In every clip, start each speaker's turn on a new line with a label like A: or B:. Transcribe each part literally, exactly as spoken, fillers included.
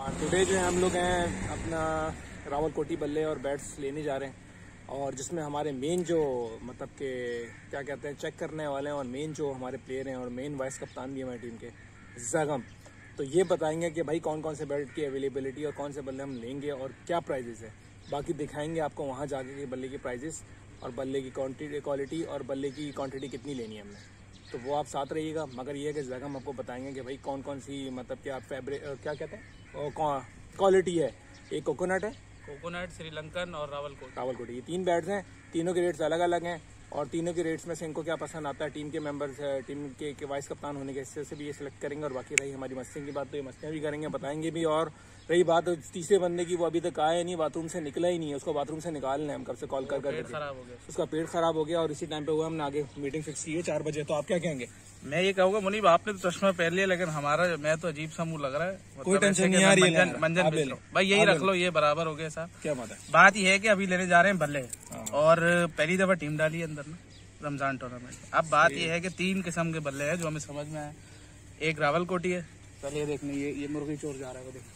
A: Today जो है हम लोग हैं अपना रावलकोटी बल्ले और बैट्स लेने जा रहे हैं, और जिसमें हमारे मेन जो मतलब के क्या कहते हैं चेक करने वाले हैं, और मेन जो हमारे प्लेयर हैं और मेन वाइस कप्तान भी हमारी टीम के जगम, तो ये बताएंगे कि भाई कौन कौन से बैट की अवेलेबिलिटी और कौन से बल्ले हम लेंगे और क्या प्राइजेस है। बाकी दिखाएंगे आपको वहाँ जाके कि बल्ले की प्राइजेस और बल्ले की क्वालिटी और बल्ले की क्वांटिटी कितनी लेनी है हमने, तो वो आप साथ रहिएगा। मगर ये है कि जगह हम आपको बताएंगे कि भाई कौन कौन सी मतलब कि आप फैब्रिक क्या कहते हैं क्वालिटी है। एक कोकोनट है,
B: कोकोनट, श्रीलंकन और रावलकोट
A: रावलकोटी, ये तीन बैट्स हैं। तीनों के रेट्स अलग अलग हैं, और तीनों के रेट्स में से इनको क्या पसंद आता है, टीम के मेंबर्स टीम के, के वाइस कप्तान होने के हिस्से से भी ये सिलेक्ट करेंगे। और बाकी रही हमारी मस्तियों की बात, तो ये मस्तियाँ भी करेंगे, बताएंगे भी। और रही बात तीसरे बंदे की, वो अभी तक आया नहीं, बाथरूम से निकला ही नहीं है, उसको बाथरूम से निकालना है, हम कब से कॉल कर कर
B: खराब हो गया,
A: उसका पेट खराब हो गया और इसी टाइम पे हुआ। हमने आगे मीटिंग फिक्स की है चार बजे, तो आप क्या कहेंगे?
B: मैं ये कहूँगा मुनीब, आपने तो चश्मा पहन लिया, लेकिन हमारा मैं तो अजीब सा मुंह लग रहा है।
A: कोई टेंशन नहीं आ रही है,
B: मंजन बेच लो भाई, यही रख लो, ये बराबर हो गया साहब।
A: क्या बात है?
B: बात ये है कि अभी लेने जा रहे हैं बल्ले, और पहली दफा टीम डाली है अंदर ना रमजान टूर्नामेंट। अब बात ये है कि तीन किस्म के बल्ले हैं जो हमें समझ में आए। एक रावलकोटी है, पहले ये देखने, ये ये मुर्गी चोर जा रहा है वो देख,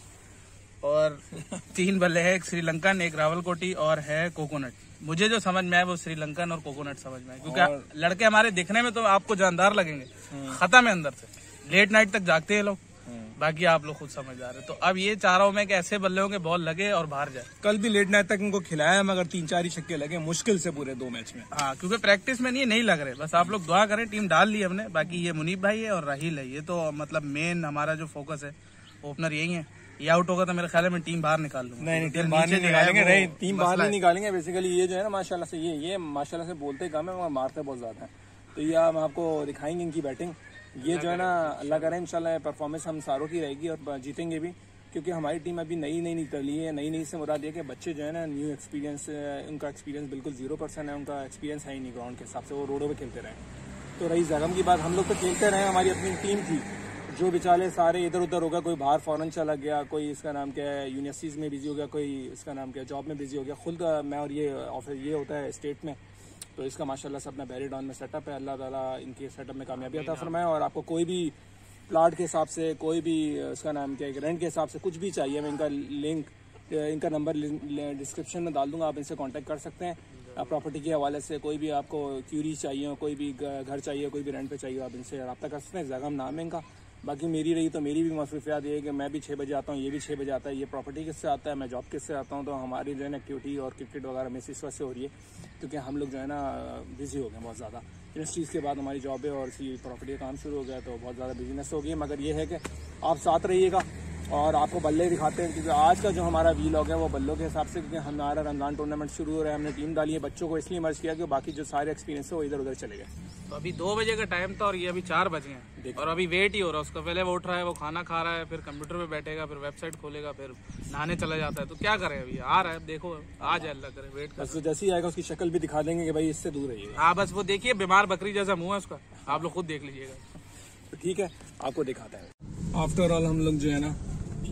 B: और तीन बल्ले हैं, एक श्रीलंकन, एक रावलकोटी और है कोकोनट। मुझे जो समझ में आया वो श्रीलंकन और कोकोनट समझ में आया, क्योंकि लड़के हमारे दिखने में तो आपको जानदार लगेंगे, खत्म है अंदर से, लेट नाइट तक जागते हैं लोग, बाकी आप लोग खुद समझदार है। तो अब ये चाह रहा हूँ मैं कि ऐसे बल्ले होंगे बॉल लगे और बाहर जाए।
A: कल भी लेट नाइट तक इनको खिलाया, मगर तीन चार ही छक्के लगे मुश्किल से पूरे दो मैच में।
B: हाँ, क्योंकि प्रैक्टिस में नहीं नहीं लग रहे, बस आप लोग दुआ करें। टीम डाल ली हमने, बाकी ये मुनीब भाई है और राहिल है, ये तो मतलब मेन हमारा जो फोकस है, ओपनर यही है। ये आउट होगा तो मेरे ख्याल में टीम बाहर निकाल लूंगा।
A: नहीं नहीं, टीम बाहर नहीं निकालेंगे, नहीं टीम बाहर नहीं निकालेंगे। बेसिकली ये जो है ना माशाल्लाह से, ये ये माशाल्लाह से बोलते कम है मगर मारते बहुत ज्यादा है। तो ये हम आपको दिखाएंगे इनकी बैटिंग। ये जो है ना अल्लाह करे इंशाल्लाह परफॉर्मेंस हम सारों की रहेगी और जीतेंगे भी, क्योंकि हमारी टीम अभी नई नई निकली है। नई नई से मुराद ये कि बच्चे जो है ना न्यू एक्सपीरियंस, उनका एक्सपीरियंस बिल्कुल जीरो परसेंट है, उनका एक्सपीरियंस है ही नहीं ग्राउंड के हिसाब से, वो रोडों पे खेलते रहे। तो रही जगम की बात, हम लोग तो खेलते रहे, हमारी अपनी टीम थी, जो बेचारे सारे इधर उधर हो गया, कोई बाहर फॉरेन चला गया, कोई इसका नाम क्या है यूनिवर्सिटीज़ में बिजी हो गया, कोई इसका नाम क्या है जॉब में बिजी हो गया। खुद मैं और ये ऑफिस ये होता है स्टेट में, तो इसका माशाल्लाह से अपना बैरी डाउन में सेटअप है। अल्लाह ताला इनके सेटअप में कामयाबी अता फरमाए। और आपको कोई भी प्लाट के हिसाब से, कोई भी इसका नाम क्या है रेंट के हिसाब से कुछ भी चाहिए, मैं इनका लिंक, इनका नंबर डिस्क्रिप्शन में डाल दूंगा, आप इनसे कांटेक्ट कर सकते हैं। प्रॉपर्टी के हवाले से कोई भी आपको क्यूरी चाहिए, कोई भी घर चाहिए, कोई भी रेंट पे चाहिए, आप इनसे रब्ता कर सकते हैं। जगम नाम है इनका। बाकी मेरी रही तो मेरी भी मसरूफियात ये है कि मैं भी छः बजे आता हूँ, ये भी छः बजे आता है। ये प्रॉपर्टी किससे आता है, मैं जॉब किससे आता हूँ, तो हमारी जो है ना एक्टिविटी और क्रिकेट वगैरह में इस वजह से हो रही है, क्योंकि हम लोग जो है ना बिजी हो गए बहुत ज़्यादा। यूनिवर्सिटीज़ के बाद हमारी जॉब है और इसी प्रॉपर्टी का काम शुरू हो गया, तो बहुत ज़्यादा बिजीनेस हो गई। मगर ये है कि आप साथ रहिएगा और आपको बल्ले दिखाते हैं, क्योंकि आज का जो हमारा वीलॉग है वो बल्लों के हिसाब से, क्योंकि हमारा रमजान टूर्नामेंट शुरू हो रहा है, हमने टीम डाली है। बच्चों को इसलिए मर्ज किया कि बाकी जो सारे एक्सपीरियंस है वो इधर उधर चले गए।
B: तो अभी दो बजे का टाइम था और ये अभी चार बजे हैं, और अभी वेट ही हो रहा है उसका। पहले वो उठ रहा है, वो खाना खा रहा है, फिर कंप्यूटर पे बैठेगा, फिर वेबसाइट खोलेगा, फिर नहाने चला जाता है। तो क्या करें, अभी आ रहा है, देखो आ जाए, अल्लाह करे, वेट कर।
A: जैसे ही आएगा उसकी शक्ल भी दिखा देंगे कि भाई इससे दूर रहिए।
B: हाँ बस वो देखिए, बीमार बकरी जैसा मुँह है उसका, आप लोग खुद देख लीजिएगा।
A: तो ठीक है, आपको दिखाता है। आफ्टर ऑल हम लोग जो है ना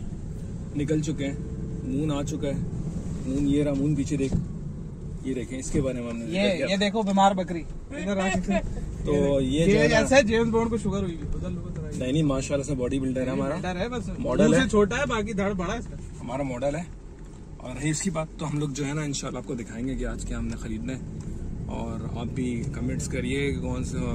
A: निकल चुके हैं, मून आ चुका है। मून ये रहा, मून पीछे देख, ये देखें, इसके बारे में हमने
B: ये ये देखो बीमार बकरी इधर आ चुकी है।
A: तो ये
B: ये ऐसा है, जेम्स बॉन्ड को शुगर हुई है।
A: नहीं नहीं, माशाल्लाह से बॉडी बिल्डर है हमारा,
B: है बस
A: मॉडल है,
B: छोटा है, बाकी धड़ बड़ा है इसका,
A: हमारा मॉडल है। और रही इसकी बात, तो हम लोग जो है ना इंशाल्लाह आपको दिखाएंगे कि आज क्या हमने खरीदना है, और आप भी कमेंट्स करिए कौन सा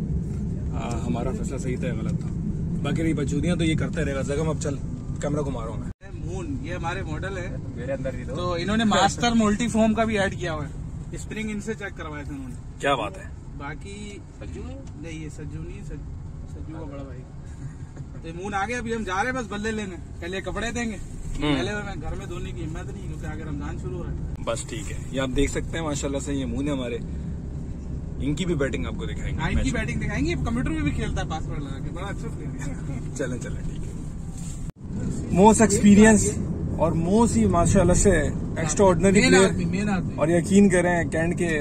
A: हमारा फैसला सही था या गलत था। बाकी रही बचूदियाँ तो ये करते रहेगा। जगह अब चल, कैमरा घुमा रहा हूँ मैं। मून ये हमारे मॉडल है, मेरे अंदर भी तो इन्होंने मास्टर मल्टी फॉर्म का भी ऐड किया हुआ है। स्प्रिंग इनसे चेक करवाया था उन्होंने। क्या बात है। बाकी सज्जू नहीं, ये सज्जू नहीं, सज्जू का बड़ा भाई। तो मून आ गया, अभी हम जा रहे हैं बस बल्ले लेने, पहले कपड़े देंगे, पहले मैं घर में धोने की हिम्मत नहीं, क्योंकि आगे रमजान शुरू हो रहा है। बस ठीक है, ये आप देख सकते हैं माशाल्लाह से ये मून है हमारे। इनकी भी बैटिंग आपको दिखाएंगे।
B: इनकी बैटिंग दिखाएंगे, कंप्यूटर में भी खेलता है पासवर्ड लगा के, बड़ा अच्छा प्लेयर है।
A: चलें चलें ठीक है। मोस्ट एक्सपीरियंस और मोस्ट ही माशाल्लाह से एक्स्ट्रा ऑर्डिनरी प्लेयर, और यकीन करें कैंट के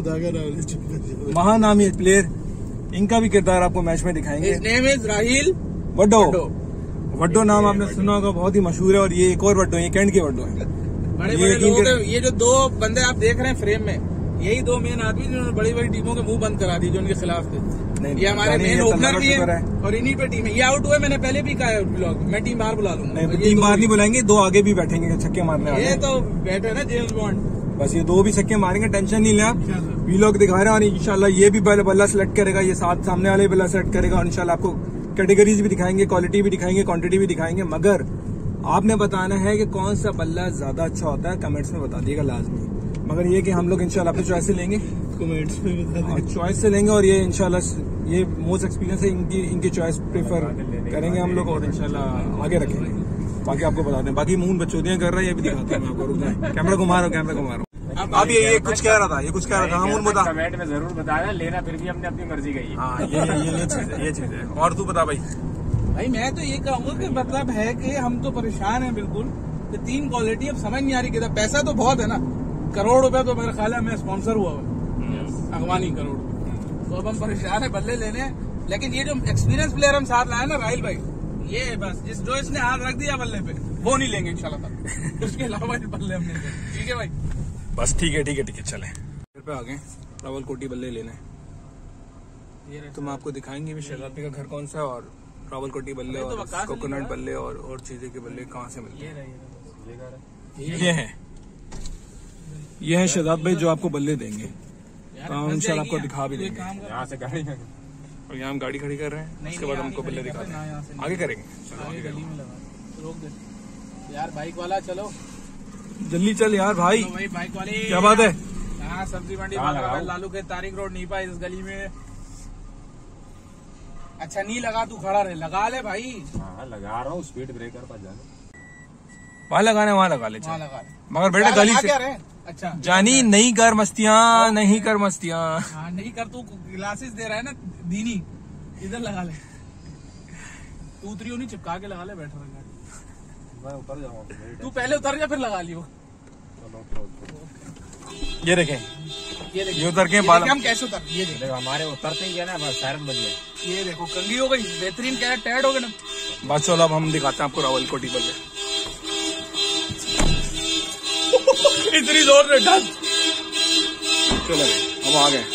A: महानामी प्लेयर, इनका भी किरदार आपको मैच में दिखाएंगे।
B: His name is Rahil
A: वड्डो। वड्डो नाम आपने सुना होगा, बहुत ही मशहूर है, और ये एक और वड्डो, ये कैंट के वड्डो है।
B: बड़े बड़े लोग हैं, ये जो दो बंदे आप देख रहे हैं फ्रेम में, यही दो मेन आदमी जिन्होंने बड़ी बड़ी टीमों के मुंह बंद करा दी जो उनके खिलाफ थे। ये हमारे मेन ओपनर भी है और इन्हीं पे टीम है। ये आउट हुए, मैंने पहले भी कहा है ब्लॉग में, टीम बाहर बुला लूंगा।
A: नहीं, टीम बाहर नहीं बुलाएंगे, दो आगे भी बैठेंगे छक्के मारने वाले।
B: ये तो बैठे ना जेम्स बॉन्ड,
A: बस ये दो भी छक्के मारेंगे, टेंशन नहीं ले आप। वीलॉग दिखा रहे हैं और इंशाल्लाह ये भी बल्ला सेलेक्ट करेगा, ये साथ सामने वाले बल्ला सेलेक्ट करेगा और इंशाल्लाह आपको कैटेगरीज भी दिखाएंगे, क्वालिटी भी दिखाएंगे, क्वांटिटी भी दिखाएंगे। मगर आपने बताना है कि कौन सा बल्ला ज्यादा अच्छा होता है, कमेंट्स में बता दिएगा लाजमी। मगर ये कि हम लोग इंशाल्लाह अपनी चॉइस से लेंगे,
B: कमेंट्स में
A: और चॉइस से लेंगे और ये इंशाल्लाह ये मोस्ट एक्सपीरियंस है, इनकी इनकी चॉइस प्रेफर करेंगे हम लोग और इंशाल्लाह आगे रखेंगे। बाकी आपको बता दें, बाकी मून बच्चोदियां कर रहा है, ये भी दिखाते हैं मैं आपको। रुक जाए, कैमरा घुमा रहा हूँ, कैमरा घुमा रहा हूँ। अब ये, ये कुछ कह रहा था, ये कुछ कह रहा था। मून बता,
C: कमेंट में जरूर बताना, लेना फिर भी अपनी अपनी मर्जी का ही।
A: हाँ, ये ये ये चीज है, ये चीज है। और तू बता भाई।
B: भाई मैं तो ये कहूँगा कि मतलब है कि हम तो परेशान हैं बिल्कुल कि तीन क्वालिटी अब समझ नहीं आ रही। किधर पैसा तो बहुत है ना, करोड़ रुपए तो मेरा ख्याल है मैं स्पॉन्सर हुआ हुआ अगवानी करोड़, तो अब हम परेशान है बल्ले लेने। लेकिन ये जो एक्सपीरियंस प्लेयर हम साथ लाए ना राहिल भाई, ये बस जिस जो इसने हाथ रख दिया बल्ले पे वो नहीं लेंगे इंशाल्लाह तक। उसके अलावा बल्ले हमने लेंगे। ठीक है भाई, बस
A: ठीक है ठीक है ठीक है चले। घर पे आ गए, रावलकोटी बल्ले लेने। तो मैं आपको दिखाएंगे भी शहजाद का घर कौन सा है और रावलकोटी बल्ले और कोकोनट बल्ले और और चीजें के बल्ले कहाँ से मिलते हैं। ये है ये है शहजाद भाई जो आपको बल्ले देंगे, तो हम इंशाल्लाह आपको दिखा भी देंगे।
C: यहाँ से गाड़ी
A: और यहाँ हम गाड़ी खड़ी कर रहे हैं, उसके बाद हमको बल्ले दिखाते हैं। आगे करेंगे,
B: आगे गली में लगा रोक दे यार। बाइक वाला चलो
A: जल्दी चल यार भाई।
B: भाई बाइक वाले
A: क्या बात है।
B: हाँ सब्जी मंडी लालू के तारिक रोड नहीं पाई इस गली में। अच्छा नहीं लगा, तू खड़ा रहे, लगा ले भाई।
C: हाँ लगा रहा हूँ, स्पीड ब्रेकर पर जाने।
A: वहाँ लगाने वहाँ लगा ले,
B: वहाँ लगा ले।
A: मगर बेटा गली से
B: अच्छा
A: जानी नहीं कर मस्तियाँ, नहीं कर मस्तियाँ।
B: हाँ नहीं कर, तू ग्लासेस दे रहा है ना दीनी, इधर लगा ले। तू उतरी नहीं, चिपका के लगा ले, बैठ रहा गाड़ी।
C: मैं उतर जाऊंगा,
B: तू पहले उतर जा फिर लगा लियो।
A: ये देखें,
B: ये देखो
A: ये उतर के
B: बाल हम कैसे उतर, ये देखो
C: हमारे उतरते ही है ना बस सायरन बज गया।
B: ये देखो कंगी हो गई, बेहतरीन क्या टायर्ड हो गए ना।
A: बस चलो अब हम दिखाते हैं आपको रावलकोटी बल्ले। इतनी जोर से डन। चलो हम आ गए,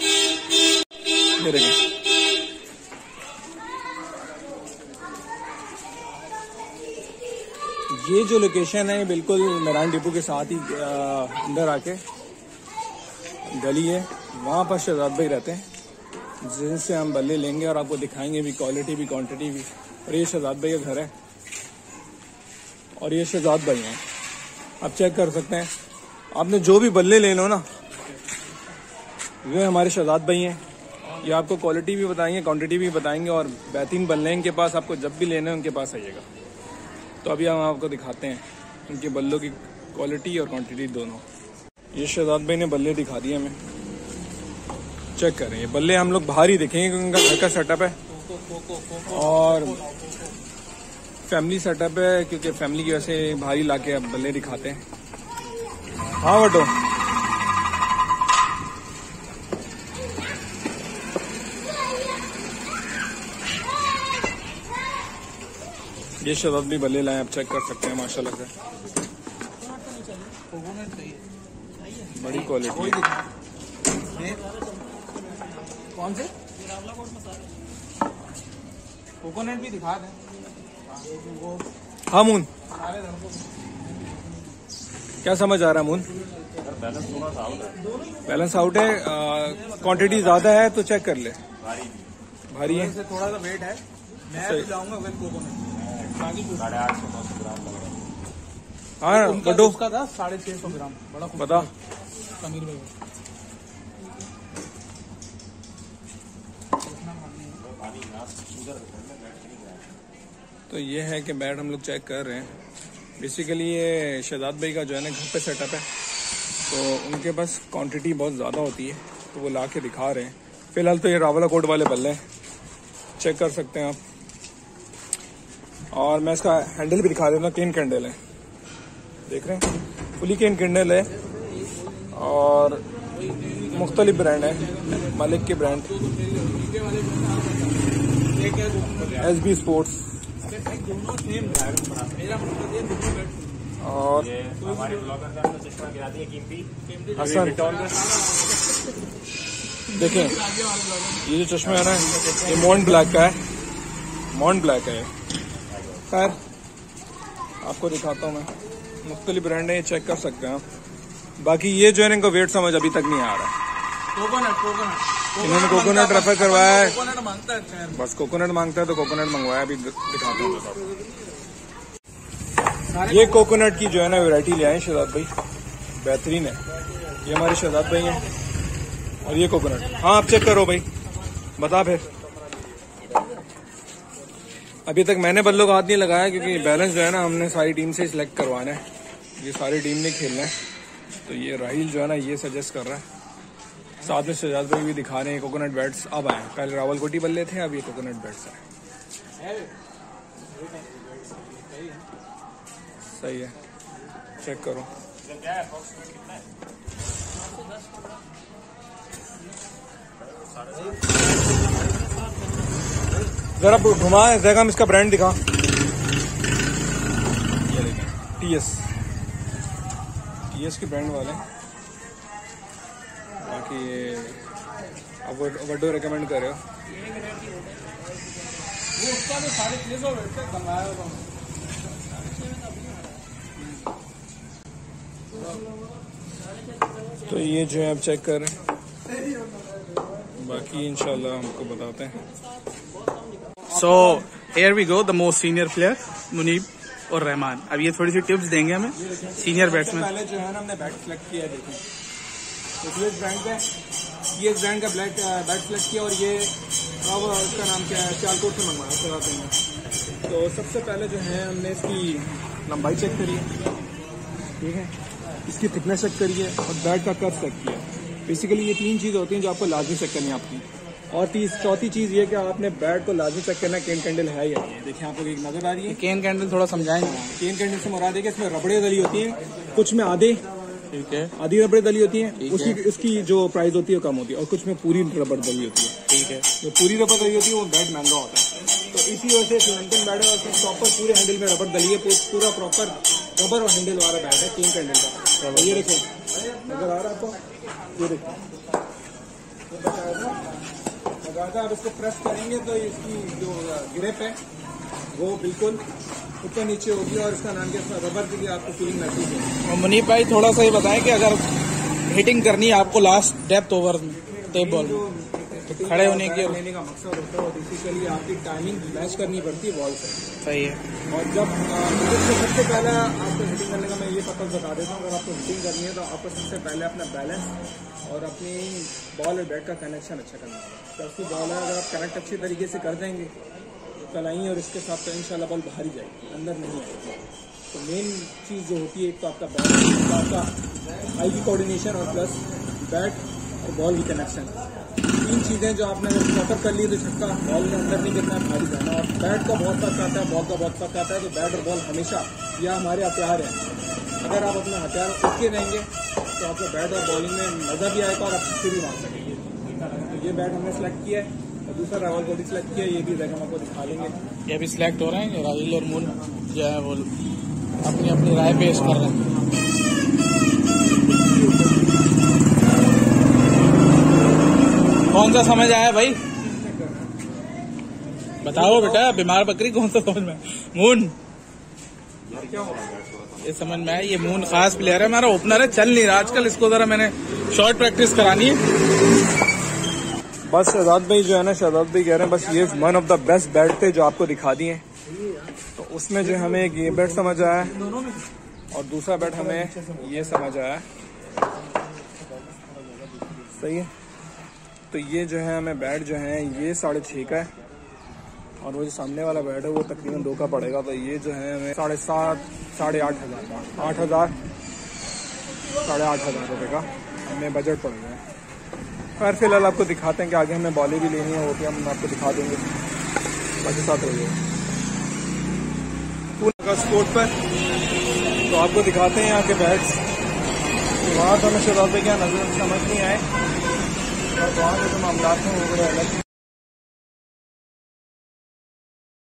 A: ये देखें। ये जो लोकेशन है बिल्कुल मेरान डिपो के साथ ही अंदर आके गली है, वहाँ पर शहजाद भाई रहते हैं, जिनसे हम बल्ले लेंगे और आपको दिखाएंगे भी, क्वालिटी भी क्वांटिटी भी। और ये शहजाद भाई का घर है और ये शहजाद भाई हैं, आप चेक कर सकते हैं। आपने जो भी बल्ले ले लो ना, वे हमारे शहजाद भाई हैं। ये आपको क्वालिटी भी बताएंगे, क्वांटिटी भी बताएंगे और बेहतरीन बल्ले इनके पास, आपको जब भी लेने उनके पास आइएगा। तो अभी हम आपको दिखाते हैं उनके बल्लों की क्वालिटी और क्वांटिटी दोनों। ये शहजाद भाई ने बल्ले दिखा दिए हमें, चेक करें। ये बल्ले हम लोग बाहर ही देखेंगे क्योंकि उनका घर का सेटअप है और फैमिली सेटअप है, क्योंकि फैमिली की वजह से बाहर ही लाके अब बल्ले दिखाते हैं। हाँ बटो ये शहजाद भी बल्ले लाए, आप चेक कर सकते हैं माशाल्लाह से, बड़ी क्वालिटी।
B: कौन से कोकोनट भी दिखा दें।
A: हाँ मून क्या समझ आ रहा है मून? बैलेंस आउट है, क्वांटिटी ज्यादा है तो चेक कर ले। भारी है,
B: थोड़ा सा वेट है। मैं तो जाऊंगा विद कोकोनट,
C: साढ़े आठ सौ नौ सौ ग्राम लग रहा है।
A: हाँ
B: उनका
A: बटो
B: उसका था साढ़े छह सौ ग्राम, बड़ा
A: बता।
B: समीर भाई
A: तो ये है कि बैट हम लोग चेक कर रहे हैं। बेसिकली ये शहजाद भाई का जो है ना घर पे सेटअप है, तो उनके पास क्वांटिटी बहुत ज़्यादा होती है, तो वो ला के दिखा रहे हैं। फिलहाल तो ये रावलकोट वाले बल्ले चेक कर सकते हैं आप, और मैं इसका हैंडल भी दिखा देता हूँ। केन कैंडल है, देख रहे हैं, फुली केन कैंडल है और मुख्तलिफ ब्रांड है, मालिक के ब्रांड एस बी स्पोर्ट्स और
C: हमारे ब्लॉगर का चश्मा गिरा दिया कीमती
A: हसन देखें ये जो चश्मा है ना, ये मॉन्ट ब्लैक का है, मॉन्ट ब्लैक है। खैर आपको दिखाता हूँ मैं, मुख्तलिफ ब्रांड है, ये चेक कर सकते हैं आप। बाकी ये जो है इनका वेट समझ अभी तक नहीं आ रहा है।
B: कोकोनट कोकोनट
A: इन्होंने कोकोनट रेफर करवाया है,
B: कोकोनट मांगता है,
A: बस कोकोनट मांगता है तो कोकोनट मंगवाया। अभी दिखाता हूँ ये कोकोनट की जो है ना वैरायटी ले आए शहजाद भाई, बेहतरीन है। ये हमारे शहजाद भाई हैं और ये कोकोनट। हाँ आप चेक करो भाई, बता फिर। अभी तक मैंने बल्लों का हाथ नहीं लगाया क्योंकि बैलेंस जो है ना हमने सारी टीम से सिलेक्ट करवाना है, ये सारी टीम ने खेलना है। तो ये राहिल जो है ना ये सजेस्ट कर रहा है, साथ में शहजाद भाई भी दिखा रहे हैं कोकोनट बैट्स अब आए। कल रावलकोटी बल्ले थे, अब ये कोकोनट बैट्स आए। सही है, चेक करो। जरा घुमा जगह में इसका ब्रांड दिखा। ये देखिए टीएस, टीएस के ब्रांड वाले। बाकी ये अब वड्डो रिकमेंड कर रहे हो।
B: वो उसका तो साढ़े छह सौ वेट तक मंगाया होगा।
A: तो ये जो है आप चेक कर रहे हैं, बाकी इंशाल्लाह हमको बताते हैं।
B: So here we go, the most senior player Muneeb और रहमान। अब ये थोड़ी सी टिप्स देंगे हमें सीनियर बैट्समैन।
A: पहले जो है ना हमने बैट सेलेक्ट किया है, देखिए तो ये ब्रांड का, ये ब्रांड का ब्लैक बैट सेलेक्ट किया और ये अब उसका नाम क्या है, सियालकोट से मंगवाया चलाते हैं। तो सबसे पहले जो है हमने इसकी लंबाई चेक करी है, ठीक है, इसकी थिकनेस चेक करिए और बैट का कर्व चेक किया। बेसिकली ये तीन चीज़ होती हैं जो आपको लाजमी चेक करनी है आपकी। और तीस चौथी चीज़ ये कि आपने बैट को लाजमी चेक करना है केन कैंडल है या नहीं। देखिए आपको एक नजर आ रही है
B: केन कैंडल, थोड़ा समझाएंगे।
A: केन कैंडल से मुराद है कि इसमें रबड़े दली होती हैं, कुछ में आधे,
B: ठीक है,
A: आधी रबड़ दली होती है, उसकी उसकी जो प्राइस होती है कम होती है, और कुछ में पूरी रबड़ दली होती है,
B: ठीक है।
A: जो पूरी रबड़ दली होती है वो बैट महंगा होता है। तो इसी वजह से लंदन बैट है और प्रॉपर पूरे हैंडल में रबड़ दली है, पूरा प्रॉपर रबर और हैंडल वाला बैट है केन कैंडल का। ये देखो नजर आ रहा है आपको, ये देखो लगातार आप इसको प्रेस करेंगे तो इसकी जो ग्रिप है वो बिल्कुल ऊपर नीचे होगी और इसका नाम क्या, रबर की भी आपको फीलिंग महसूस होगी।
B: और मुनीब भाई थोड़ा सा ये बताएं कि अगर हिटिंग करनी है आपको लास्ट डेप्थ ओवर में टेप बॉल तो खड़े होने के
A: लेने का मकसद होता है, बेसिकली आपकी टाइमिंग मैच करनी पड़ती है बॉल से।
B: सही है।
A: और जब सबसे पहले आपको हिटिंग करने का मैं ये पता बता देता हूँ, अगर आपको हिटिंग करनी है तो आपको सबसे पहले अपना बैलेंस और अपनी बॉल और बैट का कनेक्शन अच्छा करना होगा। तो उसकी बॉल है अगर आप कनेक्ट अच्छी तरीके से कर देंगे चलाइए और इसके साथ तो इंशाल्लाह बॉल बाहर ही जाएगी, अंदर नहीं आएगी। तो मेन चीज़ जो होती है एक तो आपका बैलेंस, तो आपका आई की कोऑर्डिनेशन और प्लस बैट और बॉल की कनेक्शन। तीन चीज़ें जो आपने प्रॉपर कर ली तो छक्का, बॉल में अंदर नहीं गिरना, बाहर ही जाना। और बैट का बहुत फर्क आता है, बॉल का बहुत फर्क आता है। तो बैट और बॉल हमेशा यह हमारे हथियार हैं। अगर आप अपने हथियार उसके रहेंगे तो आपको बैट और बॉलिंग में मज़ा भी आएगा और आप छक्के भी मार सकेंगे। तो ये बैट हमने सेलेक्ट किया है और दूसरा रावलकोटी सेलेक्ट किया है, ये भी बैट हम आपको दिखा देंगे।
B: ये भी सिलेक्ट हो रहे हैं, राहिल और मून जो है वो अपनी अपनी राय पेश कर रहे हैं। कौन सा समझ आया भाई, बताओ बेटा, बीमार बकरी कौन सा समझ में? मून ये समझ में आया, ये मून खास प्लेयर है, हमारा ओपनर है, चल नहीं रहा आजकल, इसको जरा मैंने शॉर्ट प्रैक्टिस करानी है।
A: बस शहजाद भाई जो है ना, शहजाद भाई कह रहे हैं बस ये one of the best bat थे जो आपको दिखा दिए। तो उसमें जो हमें एक ये बैट समझ आया और दूसरा बैट हमें ये समझ आया। सही है। तो ये जो है हमें बैट जो है ये साढ़े छः का है और वो जो सामने वाला बैट है वो तकरीबन दो का पड़ेगा। तो ये जो है हमें साढ़े सात साढ़े आठ हज़ार का, आठ हज़ार साढ़े आठ हज़ार रुपये का हमें बजट पड़ेगा। खैर फिलहाल आपको दिखाते हैं कि आगे हमें बॉलें भी लेनी है, वो भी हम आपको दिखा देंगे। बाकी साथ हो गए पूरा स्पोर्ट पर, तो आपको दिखाते हैं यहाँ के बैट्स। वहाँ तो हमें शहजाद भाई क्या नजर समझ नहीं आए और वहाँ के तो मामला हैं वो बड़े अलग।